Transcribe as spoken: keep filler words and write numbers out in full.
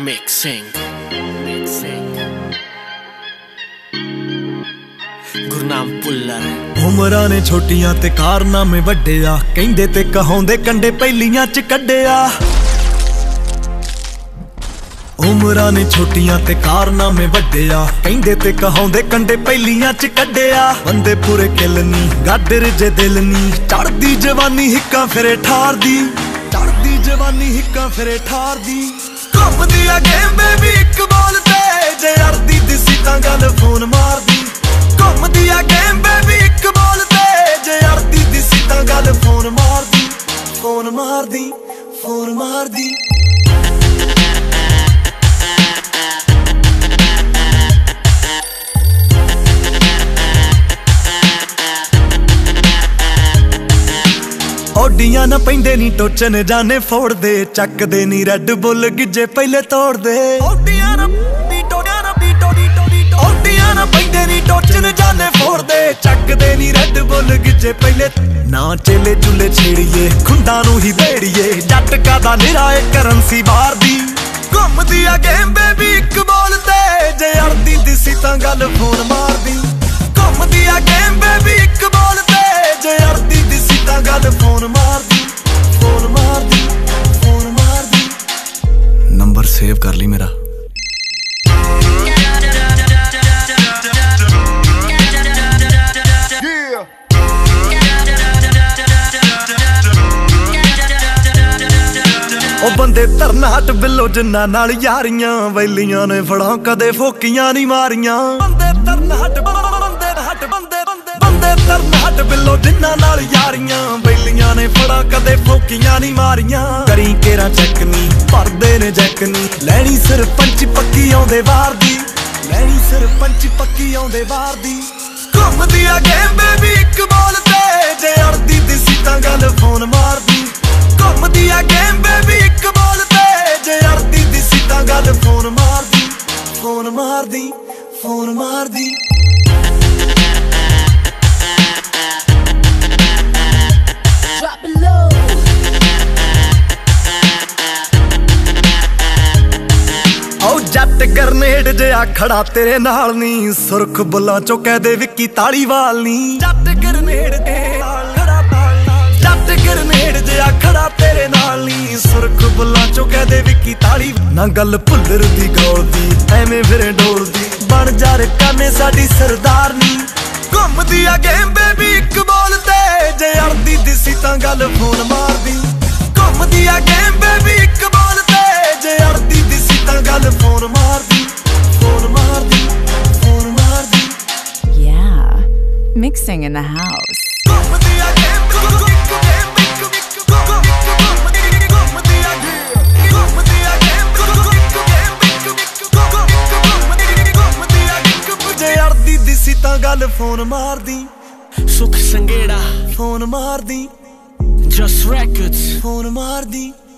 Mixing, mixing. Gurnam Bhullar. ਉਮਰਾਂ ਨੇ ਛੋਟੀਆਂ ਤੇ ਕਾਰਨਾਮੇ ਵੱਡੇ ਆ, ਕਹਿੰਦੇ ਤੇ ਕਹਾਉਂਦੇ ਕੰਡੇ ਪਹਿਲੀਆਂ ਚ ਕੱਢਿਆ। ਉਮਰਾਂ ਨੇ ਛੋਟੀਆਂ ਤੇ ਕਾਰਨਾਮੇ ਵੱਡੇ ਆ, ਕਹਿੰਦੇ ਤੇ ਕਹਾਉਂਦੇ ਕੰਡੇ ਪਹਿਲੀਆਂ ਚ ਕੱਢਿਆ। ਬੰਦੇ ਪੂਰੇ ਕਿੱਲ ਨੀ, ਗਾਡਰ ਜੇ ਦਿਲ ਨੀ, ਚੜਦੀ ਜਵਾਨੀ ਹਿੱਕਾਂ ਫਿਰੇ ਠਾਰਦੀ, ਚੜਦੀ ਜਵਾਨੀ ਹਿੱਕਾਂ ਫਿਰੇ ਠਾਰਦੀ। ਘੁੰਮਦੀ ਆ ਗੇਮ ਬੇਬੀ ਇੱਕ ਬੋਲ ਤੇ, ਜੇ ਅੜਦੀ ਦਿਸੀ ਤਾਂ ਗੱਲ ਫੋਨ ਮਾਰਦੀ। ਘੁੰਮਦੀ ਆ ਗੇਮ ਬੇਬੀ ਇੱਕ ਬੋਲ ਤੇ, ਜੇ ਅੜਦੀ ਦਿਸੀ ਤਾਂ ਗੱਲ ਫੋਨ ਮਾਰਦੀ, ਫੋਨ ਮਾਰਦੀ, ਫੋਨ ਮਾਰਦੀ। ਓਡੀਆਂ ਨਾ ਪੈਂਦੇ ਨੀ ਟੋਚਨ ਜਾਣੇ ਫੋੜਦੇ, ਚੱਕਦੇ ਨੀ ਰੈੱਡ ਬੁੱਲ ਗਿੱਜੇ ਪਹਿਲੇ ਤੋੜਦੇ। ਓਡੀਆਂ ਨਾ ਟੋੜਿਆਂ ਨਾ ਪੀਟੋ ਡੀ ਟੋੜੀ, ਓਡੀਆਂ ਨਾ ਪੈਂਦੇ ਨੀ ਟੋਚਨ ਜਾਣੇ ਫੋੜਦੇ, ਚੱਕਦੇ ਨੀ ਰੈੱਡ ਬੁੱਲ ਗਿੱਜੇ ਪਹਿਲੇ। ਨਾ ਚੇਲੇ ਚੁੱਲੇ ਛੇੜੀਏ, ਖੁੰਡਾਂ ਨੂੰ ਹੀ ਵੇੜੀਏ, ਜੱਟ ਕਾਦਾ ਨਿਰਾਏ ਕਰੰਸੀ ਬਾਹਰ ਦੀ। ਘੁੰਮਦੀ ਆ ਗੇਮ ਬੇਬੀ ਇੱਕ ਬੋਲ ਤੇ, ਜੇ ਅੜਦੀ ਦਿਸੀ ਤਾਂ ਗੱਲ ਫੋਨ ਮਾਰਦੀ। ਘੁੰਮਦੀ ਆ ਗੇਮ ਬੇਬੀ ਇੱਕ ਬੋਲ ਤੇ, ਜੇ ਅੜਦੀ ਦਿਸੀ ਤਾਂ ਗੱਲ ਫੋਨ ਮਾਰਦੀ, ਫੋਨ ਮਾਰਦੀ, ਫੋਨ ਮਾਰਦੀ। ਨੰਬਰ ਸੇਵ ਕਰ ਲਈ ਮੇਰਾ। ਉਹ ਬੰਦੇ ਧਰਨ ਹੱਟ ਬਿੱਲੋ ਜਿੰਨਾ ਨਾਲ ਯਾਰੀਆਂ, ਵੈਲੀਆਂ ਨੇ ਫੜਾਂ ਕਦੇ ਫੋਕੀਆਂ ਨੀ ਮਾਰੀਆਂ। ਬੰਦੇ ਧਰਨ ਹੱਟ ਬੰਦੇ ਹੱਟ ਬੰਦੇ ਬੰਦੇ ਬੰਦੇ ਧਰਨ ਹੱਟ ਬਿੱਲੋ ਜਿੰਨਾ ਨਾਲ ਯਾਰੀਆਂ, ਵੈਲੀਆਂ ਨੇ ਫੜਾਂ ਕਦੇ ਫੋਕੀਆਂ ਨੀ ਮਾਰੀਆਂ। ਕਰੀ ਕੇਰਾ ਚੈੱਕ ਨੀ, ਭਰਦੇ ਨੇ ਜੈਕ ਨੀ, ਲੈਣੀ ਸਰਪੰਚ ਪੱਕੀ ਆਉਂਦੇ ਵਾਰ ਦੀ, ਲੈਣੀ ਸਰਪੰਚ ਪੱਕੀ ਆਉਂਦੇ ਵਾਰ ਦੀ। ਘੁੰਮਦੀ ਆ ਗੇਮ ਬੇਬੀ ਇੱਕ ਬੋਲ ਤੇ, ਜੇ ਅੜਦੀ ਦਿਸੀ ਤਾਂ ਗੱਲ ਫੋਨ ਮਾਰਦੀ। ਘੁੰਮਦੀ ਆ ਗੇਮ ਬੇਬੀ ਇੱਕ ਬੋਲ ਤੇ, ਜੇ ਅੜਦੀ ਦਿਸੀ ਤਾਂ ਗੱਲ ਫੋਨ ਮਾਰਦੀ, ਫੋਨ ਮਾਰਦੀ, ਫੋਨ ਮਾਰਦੀ। ਓ ਜੱਟ ਗਰਨੇਡ ਜਿਹਾ ਖੜਾ ਤੇਰੇ ਨਾਲ ਨੀ, ਸੁਰਖ ਬੁੱਲਾਂ ਚੋਂ ਕਹਦੇ ਵਿੱਕੀ ਤਾਲੀਵਾਲ ਨੀ। ਜੱਟ ਗਰਨੇਡ ਦੇ ਨਾਲ ਖੜਾ ਨਾਲ, ਜੱਟ ਗਰਨੇਡ ਜਿਹਾ ਖੜਾ ਤੇਰੇ ਨਾਲ ਨੀ, ਸੁਰਖ ਬੁੱਲਾਂ ਚੋਂ ਕਹਦੇ ਵਿੱਕੀ ਤਾਲੀ। ਨਾ ਗੱਲ ਭੁੱਲਰ ਦੀ ਗੌਲ ਦੀ, ਐਵੇਂ ਫਿਰੇ ਡੋਲਦੀ, ਬਣ ਜਾ ਰਕਾਨੇ ਸਾਡੀ ਸਰਦਾਰਨੀ। ਘੁੰਮਦੀ ਆ ਗੇਮ ਬੇਬੀ ਇੱਕ ਬੋਲ ਤੇ, ਜੇ ਅੜਦੀ ਦਿਸੀ ਤਾਂ ਗੱਲ ਫੋਨ ਮਾਰਦੀ। ਘੁੰਮਦੀ ਆ ਗੇਮ ਬੇਬੀ ਇੱਕ ਬੋਲ ਤੇ, ਜੇ ਅੜਦੀ ਦਿਸੀ ਤਾਂ ਗੱਲ ਫੋਨ ਮਾਰਦੀ, ਫੋਨ ਮਾਰਦੀ, ਫੋਨ ਮਾਰਦੀ। Yeah, mixing in the house. ਘੁੰਮਦੀ ਆ ਗੇਮ ਜੇ ਅੜਦੀ ਦਿਸੀ ਤਾਂ ਗੱਲ ਫੋਨ ਮਾਰਦੀ। ਸੁਖ ਸੰਗੇੜਾ ਫੋਨ ਮਾਰਦੀ, Just Records ਫੋਨ ਮਾਰਦੀ।